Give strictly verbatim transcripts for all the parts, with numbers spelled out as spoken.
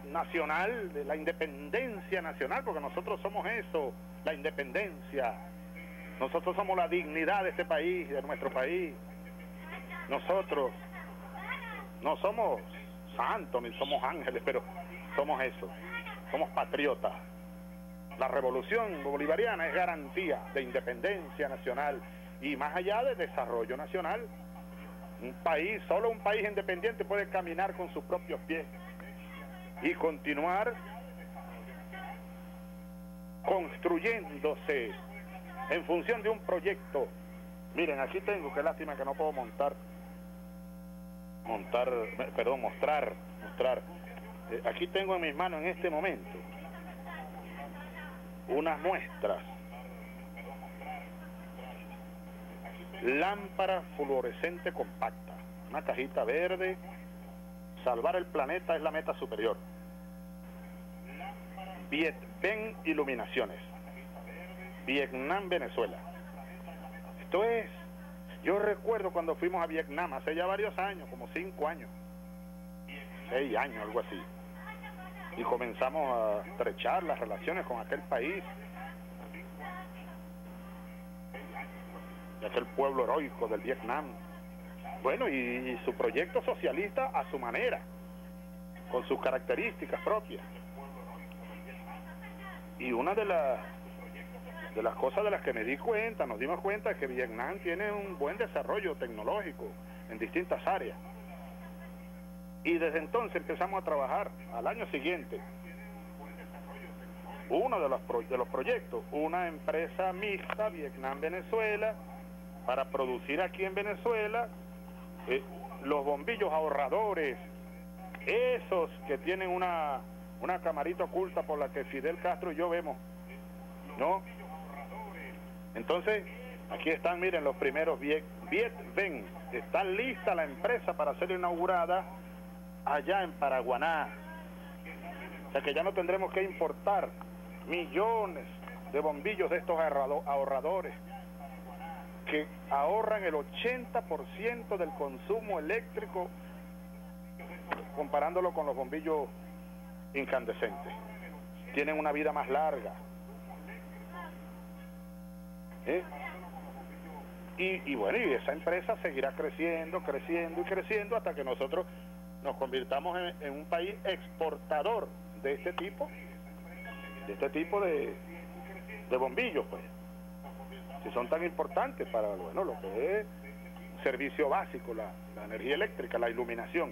nacional, de la independencia nacional, porque nosotros somos eso, la independencia. Nosotros somos la dignidad de este país, de nuestro país. Nosotros no somos santos ni somos ángeles, pero somos eso, somos patriotas. La revolución bolivariana es garantía de independencia nacional y más allá de desarrollo nacional. Un país, solo un país independiente puede caminar con sus propios pies y continuar construyéndose en función de un proyecto. Miren, aquí tengo, qué lástima que no puedo montar, montar, perdón, mostrar, mostrar. Eh, aquí tengo en mis manos en este momento unas muestras. Lámpara fluorescente compacta, una cajita verde. Salvar el planeta es la meta superior. Vietben Iluminaciones, Vietnam, Venezuela. Esto es, yo recuerdo cuando fuimos a Vietnam hace ya varios años, como cinco años, seis años, algo así, y comenzamos a estrechar las relaciones con aquel país, de aquel pueblo heroico del Vietnam. Bueno, y, y su proyecto socialista a su manera, con sus características propias. Y una de las de las cosas de las que me di cuenta, nos dimos cuenta, es que Vietnam tiene un buen desarrollo tecnológico en distintas áreas. Y desde entonces empezamos a trabajar. Al año siguiente, uno de los, pro, de los proyectos, una empresa mixta, Vietnam-Venezuela, para producir aquí en Venezuela eh, los bombillos ahorradores, esos que tienen una, una camarita oculta por la que Fidel Castro y yo vemos, ¿no? Entonces, aquí están, miren, los primeros Viet, Vietben. Está lista la empresa para ser inaugurada allá en Paraguaná. O sea que ya no tendremos que importar millones de bombillos de estos ahorradores que ahorran el ochenta por ciento del consumo eléctrico comparándolo con los bombillos incandescentes. Tienen una vida más larga. ¿Eh? Y, y bueno, y esa empresa seguirá creciendo, creciendo y creciendo hasta que nosotros nos convirtamos en, en un país exportador de este tipo, de este tipo de, de bombillos, pues, si son tan importantes para, bueno, lo que es servicio básico, la, la energía eléctrica, la iluminación.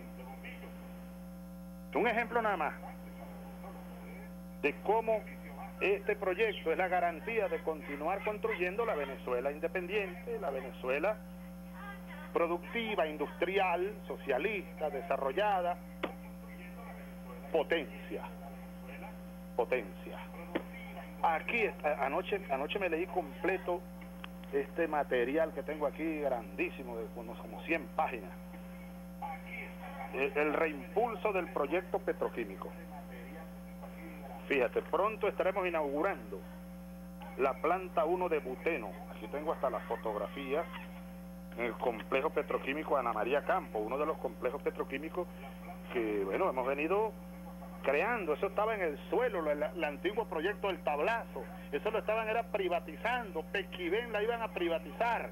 Un ejemplo nada más de cómo este proyecto es la garantía de continuar construyendo la Venezuela independiente, la Venezuela productiva, industrial, socialista, desarrollada, potencia, potencia. Aquí, anoche, anoche me leí completo este material que tengo aquí, grandísimo, de como, como cien páginas. El, el reimpulso del proyecto petroquímico. Fíjate, pronto estaremos inaugurando la planta uno de buteno. Aquí tengo hasta las fotografías en el complejo petroquímico Ana María Campo, uno de los complejos petroquímicos que, bueno, hemos venido creando. Eso estaba en el suelo, el, el antiguo proyecto del Tablazo. Eso lo estaban era privatizando. Pequiven la iban a privatizar.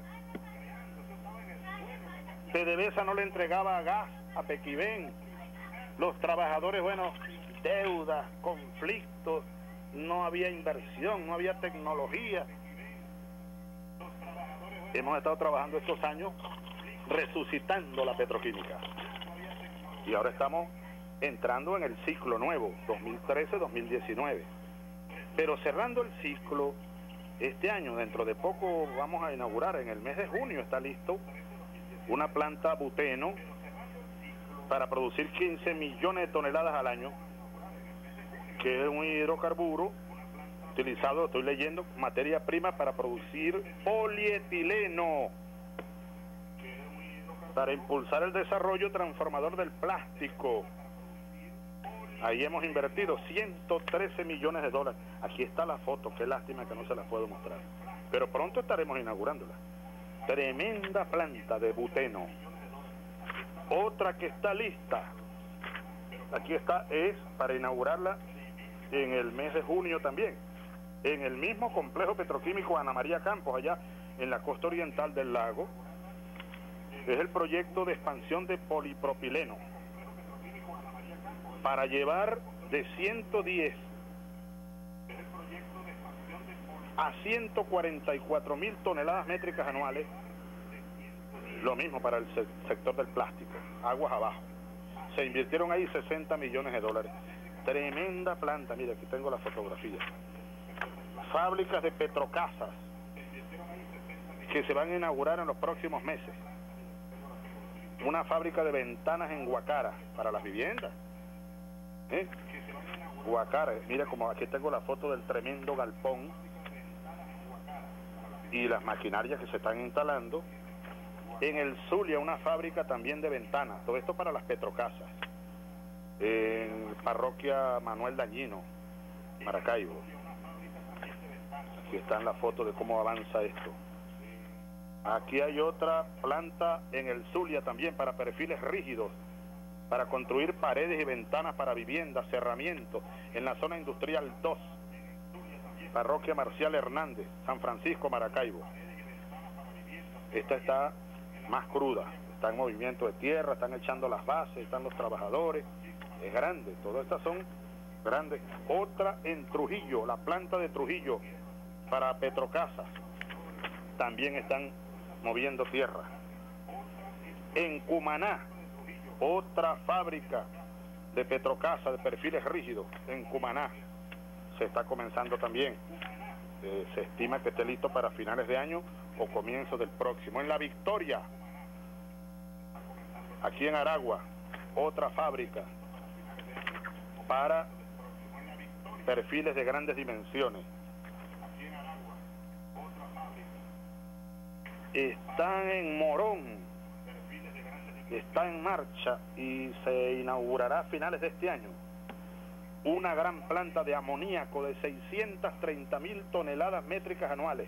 PDVSA no le entregaba gas a Pequiven. Los trabajadores, bueno, deudas, conflictos, no había inversión, no había tecnología. Hemos estado trabajando estos años resucitando la petroquímica. Y ahora estamos entrando en el ciclo nuevo, dos mil trece dos mil diecinueve. Pero cerrando el ciclo, este año, dentro de poco, vamos a inaugurar, en el mes de junio está listo, una planta buteno para producir quince millones de toneladas al año, que es un hidrocarburo utilizado, estoy leyendo, materia prima para producir polietileno, para impulsar el desarrollo transformador del plástico. Ahí hemos invertido ciento trece millones de dólares. Aquí está la foto, qué lástima que no se la puedo mostrar. Pero pronto estaremos inaugurándola. Tremenda planta de buteno. Otra que está lista aquí está, es para inaugurarla en el mes de junio también, en el mismo complejo petroquímico Ana María Campos, allá en la costa oriental del lago. Es el proyecto de expansión de polipropileno para llevar de ciento diez a ciento cuarenta y cuatro mil toneladas métricas anuales. Lo mismo para el se sector del plástico, aguas abajo. Se invirtieron ahí sesenta millones de dólares. Tremenda planta, mira, aquí tengo la fotografía. Fábricas de petrocasas que se van a inaugurar en los próximos meses. Una fábrica de ventanas en Guacara para las viviendas. ¿Eh? Guacara, mira como aquí tengo la foto del tremendo galpón y las maquinarias que se están instalando. En el Zulia, una fábrica también de ventanas, todo esto para las petrocasas. En Parroquia Manuel Dañino, Maracaibo. Aquí están las fotos de cómo avanza esto. Aquí hay otra planta en el Zulia también para perfiles rígidos, para construir paredes y ventanas para viviendas, cerramientos, en la zona industrial dos, Parroquia Marcial Hernández, San Francisco, Maracaibo. Esta está más cruda, está en movimiento de tierra, están echando las bases, están los trabajadores, es grande, todas estas son grandes. Otra en Trujillo, la planta de Trujillo para petrocasas, también están moviendo tierra. En Cumaná, otra fábrica de petrocasa de perfiles rígidos, en Cumaná, se está comenzando también. Eh, se estima que esté listo para finales de año o comienzos del próximo. En La Victoria, aquí en Aragua, otra fábrica para perfiles de grandes dimensiones. Están en Morón, está en marcha y se inaugurará a finales de este año una gran planta de amoníaco de seiscientas treinta mil toneladas métricas anuales,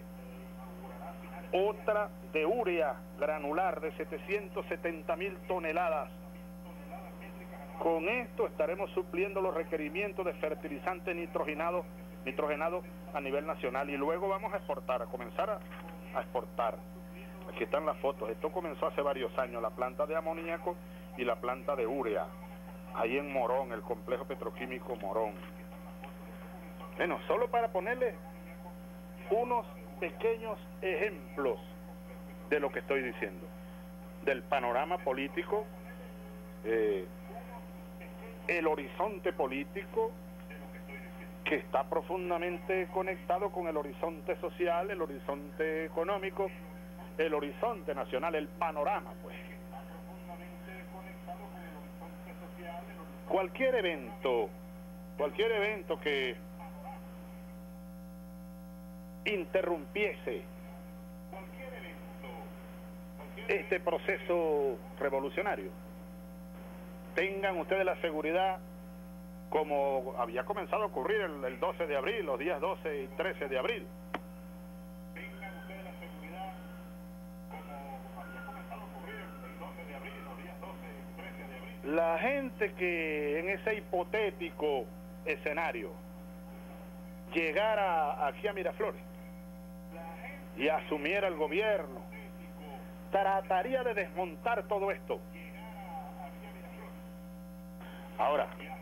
otra de urea granular de setecientas setenta mil toneladas. Con esto estaremos supliendo los requerimientos de fertilizantes nitrogenados nitrogenados a nivel nacional y luego vamos a exportar, a comenzar a, a exportar. Aquí están las fotos. Esto comenzó hace varios años, la planta de amoníaco y la planta de urea, ahí en Morón, el complejo petroquímico Morón. Bueno, solo para ponerles unos pequeños ejemplos de lo que estoy diciendo, del panorama político, eh, el horizonte político que está profundamente conectado con el horizonte social, el horizonte económico, el horizonte nacional, el panorama, pues. Cualquier evento, cualquier evento que interrumpiese este proceso revolucionario, tengan ustedes la seguridad, como había comenzado a ocurrir el, el doce de abril, los días doce y trece de abril. La gente que en ese hipotético escenario llegara aquí a Miraflores y asumiera el gobierno, trataría de desmontar todo esto. Ahora,